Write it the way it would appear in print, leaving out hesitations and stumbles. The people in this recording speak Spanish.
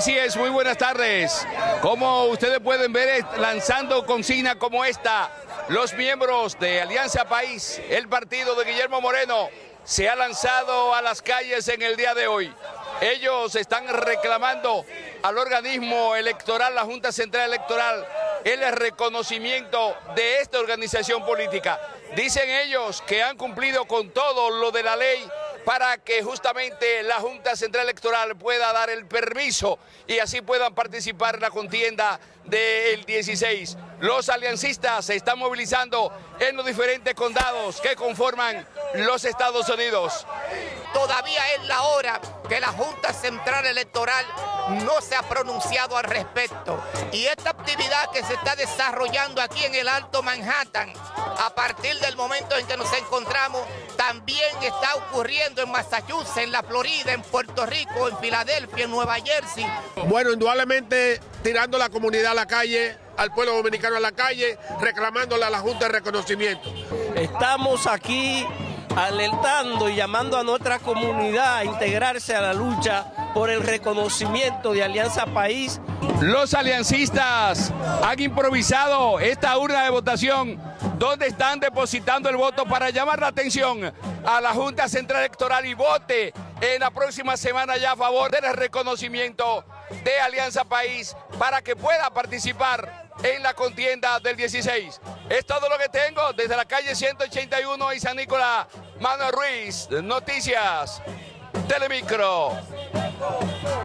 Así es, muy buenas tardes. Como ustedes pueden ver, lanzando consigna como esta, los miembros de Alianza País, el partido de Guillermo Moreno, se ha lanzado a las calles en el día de hoy. Ellos están reclamando al organismo electoral, la Junta Central Electoral, el reconocimiento de esta organización política. Dicen ellos que han cumplido con todo lo de la ley para que justamente la Junta Central Electoral pueda dar el permiso y así puedan participar en la contienda del 16. Los aliancistas se están movilizando en los diferentes condados que conforman los Estados Unidos. Todavía es la hora que la Junta Central Electoral no se ha pronunciado al respecto. Y esta actividad que se está desarrollando aquí en el Alto Manhattan, a partir del momento en que nos encontramos, también está ocurriendo en Massachusetts, en la Florida, en Puerto Rico, en Filadelfia, en Nueva Jersey. Bueno, indudablemente tirando a la comunidad a la calle, al pueblo dominicano a la calle, reclamándole a la Junta de reconocimiento. Estamos aquí alertando y llamando a nuestra comunidad a integrarse a la lucha por el reconocimiento de Alianza País. Los aliancistas han improvisado esta urna de votación donde están depositando el voto para llamar la atención a la Junta Central Electoral y vote en la próxima semana ya a favor del reconocimiento de Alianza País para que pueda participar en la contienda del 16. Es todo lo que tengo desde la calle 181 y San Nicolás. Manuel Ruiz, Noticias Telemicro.